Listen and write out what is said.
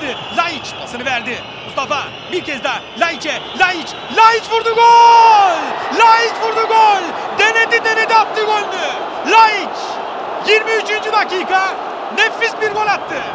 yaptı. Laiç pasını verdi. Mustafa bir kez daha Laiç'e. Laiç vurdu, gol! Laiç vurdu, gol! Denedi attı golünü. Laiç 23. dakika nefis bir gol attı.